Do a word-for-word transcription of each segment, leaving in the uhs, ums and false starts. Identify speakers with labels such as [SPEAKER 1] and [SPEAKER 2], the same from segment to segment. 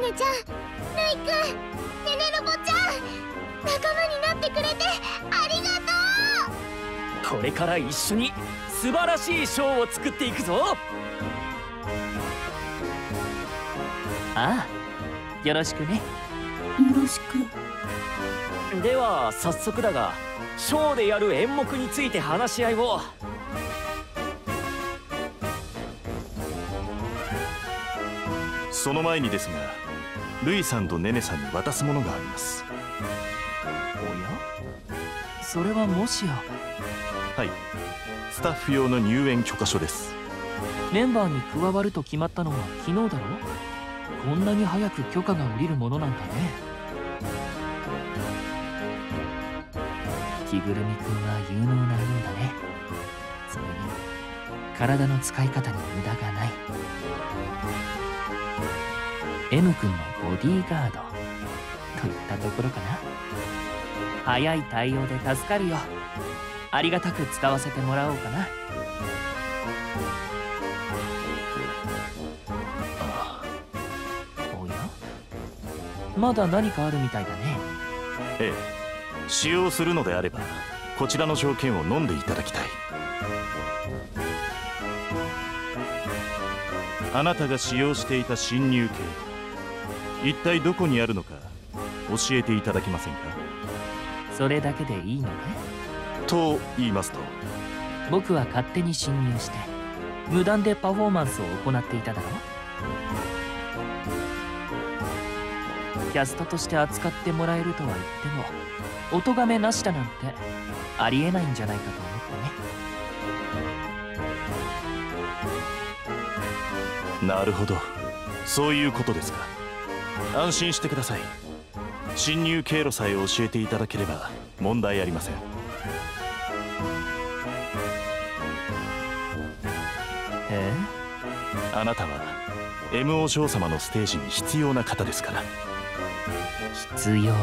[SPEAKER 1] ねちゃん、るいくん、ねねロボちゃん、仲間になってくれてありがとう。
[SPEAKER 2] これから一緒に素晴らしいショーを作っていくぞ。ああ、よろしくね。
[SPEAKER 3] よろしく。
[SPEAKER 2] では早速だが、ショーでやる演目について話し合いを。
[SPEAKER 4] その前にですが、ルイさんとネネさんに渡すものがあります。
[SPEAKER 2] おや、それはもしや。
[SPEAKER 4] はい、スタッフ用の入園許可書です。
[SPEAKER 2] メンバーに加わると決まったのは昨日だろ。こんなに早く許可が下りるものなんだね。着ぐるみくんは有能なようだね。それに体の使い方に無駄がない。M 君のボディーガードといったところかな。早い対応で助かるよ。ありがたく使わせてもらおうかな。
[SPEAKER 4] ああ、
[SPEAKER 2] おや、まだ何かあるみたいだね。
[SPEAKER 4] ええ、使用するのであればこちらの条件を飲んでいただきたい。あなたが使用していた侵入経路、一体どこにあるのか教えていただけませんか。
[SPEAKER 2] それだけでいいのね。
[SPEAKER 4] と言いますと。
[SPEAKER 2] 僕は勝手に侵入して無断でパフォーマンスを行っていただろう。キャストとして扱ってもらえるとは言っても、お咎めなしだなんてありえないんじゃないかと思ってね。
[SPEAKER 4] なるほど、そういうことですか。安心してください。侵入経路さえ教えていただければ問題ありません。
[SPEAKER 2] え
[SPEAKER 4] え、あなたは エム お嬢様のステージに必要な方ですから。
[SPEAKER 2] 必要。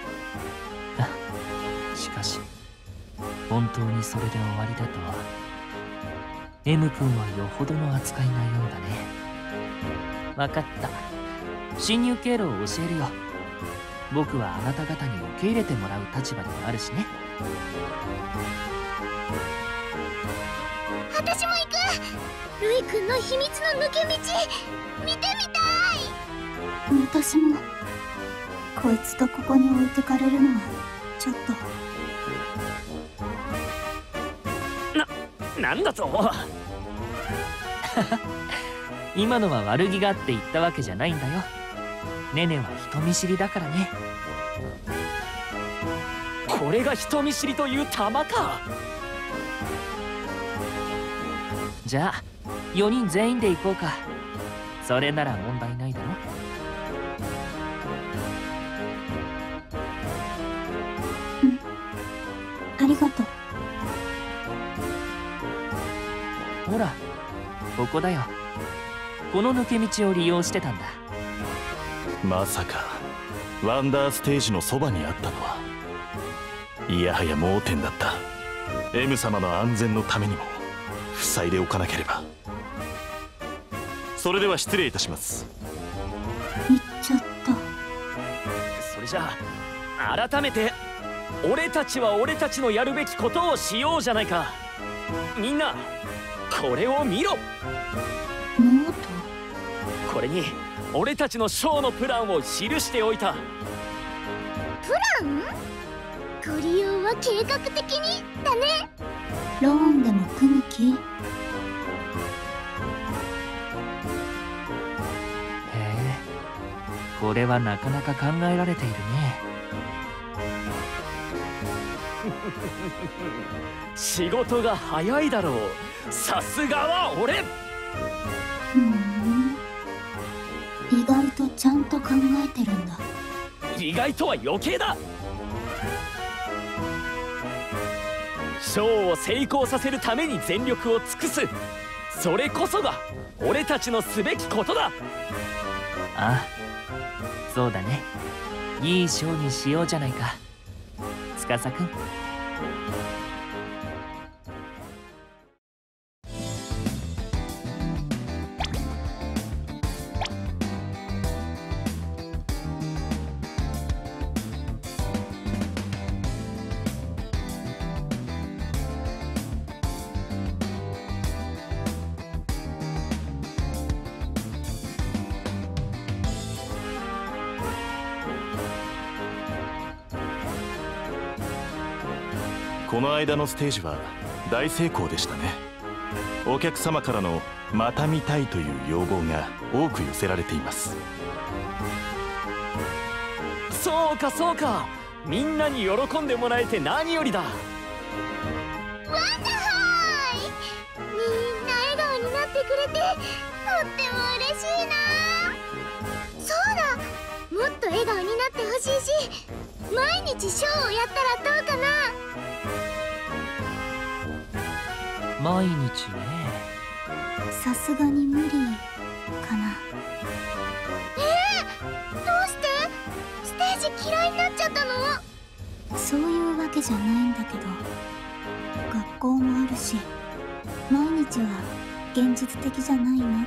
[SPEAKER 2] しかし本当にそれで終わりだとは。 M 君はよほどの扱いなようだね。分かった、侵入経路を教えるよ。僕はあなた方に受け入れてもらう立場でもあるしね。
[SPEAKER 1] 私も行く。ルイくんの秘密の抜け道見てみたい。
[SPEAKER 3] 私も。こいつとここに置いてかれるのはちょっと。
[SPEAKER 2] な、なんだと今のは悪気があって言ったわけじゃないんだよ。ネネは人見知りだからね。これが人見知りという玉か。じゃあよにん全員で行こうか。それなら問題ないだろ。
[SPEAKER 3] うん、ありがとう。
[SPEAKER 2] ほら、ここだよ。この抜け道を利用してたんだ。
[SPEAKER 4] まさかワンダーステージのそばにあったのは、いやはや盲点だった。 M 様の安全のためにも塞いでおかなければ。それでは失礼いたします。
[SPEAKER 3] 行っちゃった。
[SPEAKER 2] それじゃあ改めて俺たちは俺たちのやるべきことをしようじゃないか。みんなこれを見ろ。
[SPEAKER 3] ノート。
[SPEAKER 2] これに俺たちのショーのプランを記しておいた。
[SPEAKER 1] プラン？ご利用は計画的にだね。
[SPEAKER 3] ローンでも組む気？
[SPEAKER 2] へえ、これはなかなか考えられているね。仕事が早いだろう。さすがは俺。
[SPEAKER 3] ふん、意外とちゃんと考えてるんだ。
[SPEAKER 2] 意外とは余計だ。ショーを成功させるために全力を尽くす、それこそが俺たちのすべきことだ。ああ、そうだね。いいショーにしようじゃないか、司くん。
[SPEAKER 4] この間のステージは大成功でしたね。お客様からのまた見たいという要望が多く寄せられています。
[SPEAKER 5] そうかそうか、みんなに喜んでもらえて何よりだ。
[SPEAKER 1] ワンダホーイ。みんな笑顔になってくれてとっても嬉しいな。そうだ、もっと笑顔になってほしいし、毎日ショーをやったらどうかな。
[SPEAKER 2] 毎日ね。
[SPEAKER 3] さすがに無理かな。
[SPEAKER 1] えー、どうしてステージ嫌いになっちゃったの？
[SPEAKER 3] そういうわけじゃないんだけど、学校もあるし毎日は現実的じゃないなって。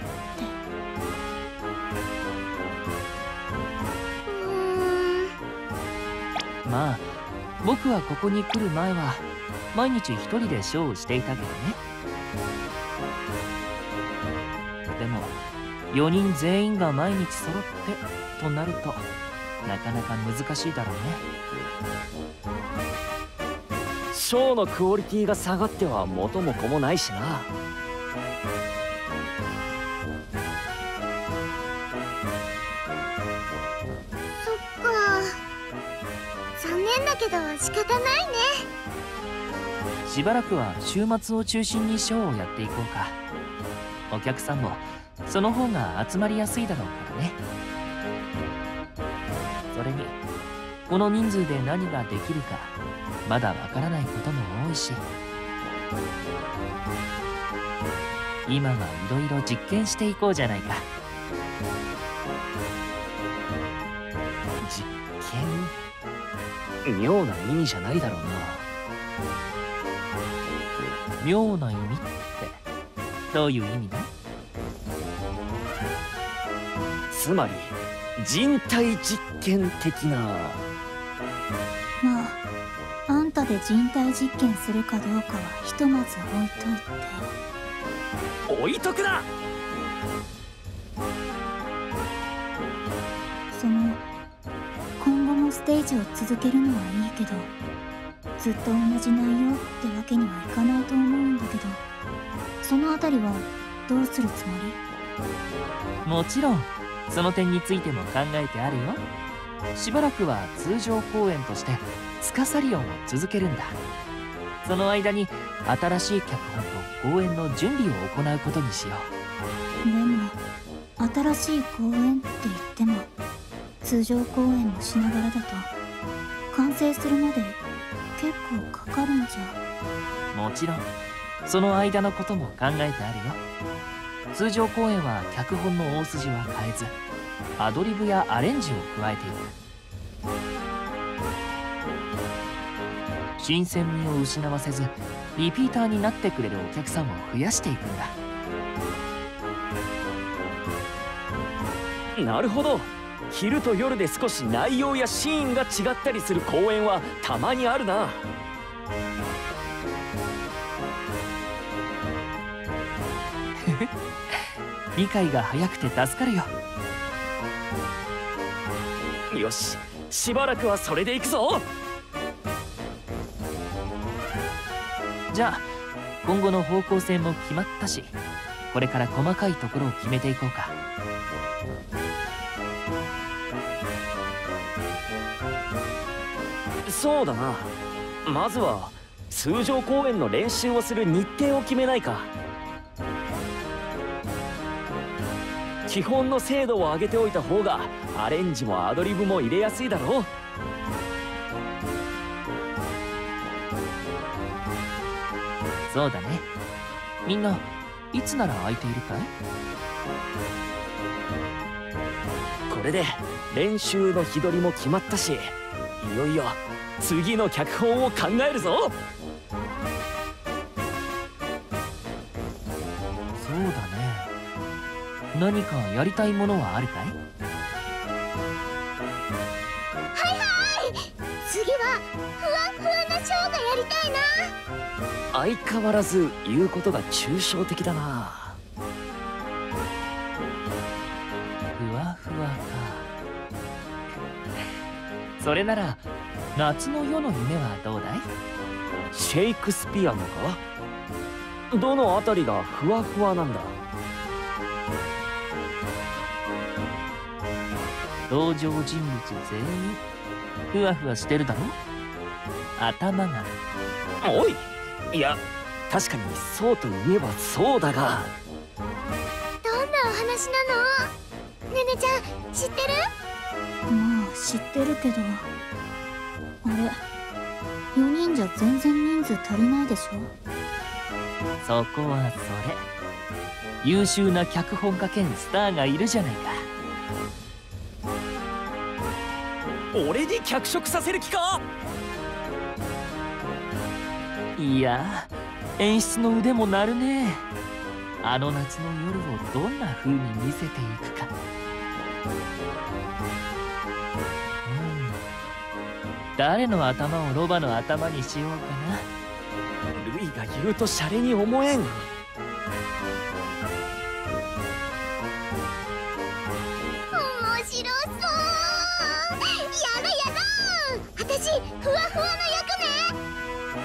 [SPEAKER 1] うーん。
[SPEAKER 2] まあ僕はここに来る前は毎日一人でショーをしていたけどね。でもよにん全員が毎日揃ってとなるとなかなか難しいだろうね。
[SPEAKER 5] ショーのクオリティが下がっては元も子もないしな。
[SPEAKER 1] そっか、残念だけど仕方ないね。
[SPEAKER 2] しばらくは週末を中心にショーをやっていこうか。お客さんもその方が集まりやすいだろうからね。それにこの人数で何ができるかまだわからないことも多いし、今はいろいろ実験していこうじゃないか。
[SPEAKER 5] 実験？妙な意味じゃないだろうな。
[SPEAKER 2] 妙な意味ってどういう意味だ？
[SPEAKER 5] つまり人体実験的な。
[SPEAKER 3] まああんたで人体実験するかどうかはひとまず置いといて。
[SPEAKER 5] 置いとくな。
[SPEAKER 3] その今後もステージを続けるのはいいけど、ずっと同じ内容ってわけにはいかないと思うんだけど、そのあたりはどうするつもり？
[SPEAKER 2] もちろんその点についても考えてあるよ。しばらくは通常公演としてスカサリオンを続けるんだ。その間に新しい脚本と公演の準備を行うことにしよ
[SPEAKER 3] でも新しい公演って言っても通常公演もしながらだと完成するまで結構かかるんじゃ。
[SPEAKER 2] う。もちろんその間のことも考えてあるよ。通常公演は脚本の大筋は変えずアドリブやアレンジを加えていく。新鮮味を失わせずリピーターになってくれるお客さんを増やしていくんだ。
[SPEAKER 5] なるほど。昼と夜で少し内容やシーンが違ったりする公演はたまにあるな。
[SPEAKER 2] 理解が早くて助かるよ。
[SPEAKER 5] よし、しばらくはそれでいくぞ。
[SPEAKER 2] じゃあ今後の方向性も決まったし、これから細かいところを決めていこうか。
[SPEAKER 5] そうだな。まずは通常公演の練習をする日程を決めないか。基本の精度を上げておいた方がアレンジもアドリブも入れやすいだろう。
[SPEAKER 2] そうだね。みんないつなら空いているかい？
[SPEAKER 5] これで練習の日取りも決まったし、いよいよ次の脚本を考えるぞ。
[SPEAKER 2] そうだね。何かやりたいものはあるかい？
[SPEAKER 1] はいはい、次はふわふわなショーがやりたいな。
[SPEAKER 5] 相変わらず言うことが抽象的だな。
[SPEAKER 2] ふわふわか。それなら夏の夜の夢はどうだい？
[SPEAKER 5] シェイクスピアのか？どのあたりがふわふわなんだ？
[SPEAKER 2] 登場人物全員ふわふわしてるだろ。頭が。
[SPEAKER 5] おい、いや確かにそうといえばそうだが。
[SPEAKER 1] どんなお話なの？ねねちゃん知ってる？
[SPEAKER 3] まあ知ってるけど、あれよにんじゃ全然人数足りないでしょ。
[SPEAKER 2] そこはそれ、優秀な脚本家兼スターがいるじゃないか。
[SPEAKER 5] 俺に脚色させる気か？
[SPEAKER 2] いや、演出の腕も鳴るね。あの夏の夜をどんな風に見せていくか。うん、誰の頭をロバの頭にしようかな。
[SPEAKER 5] ルイが言うとシャレに思えん。
[SPEAKER 1] 面白そう。やだやだ、私ふわふわの役ね。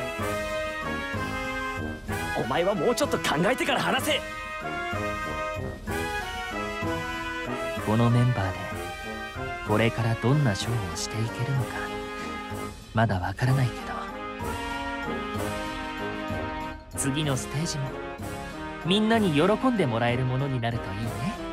[SPEAKER 5] お前はもうちょっと考えてから話せ。
[SPEAKER 2] このメンバーでこれからどんなショーをしていけるのかまだわからないけど、次のステージもみんなに喜んでもらえるものになるといいね。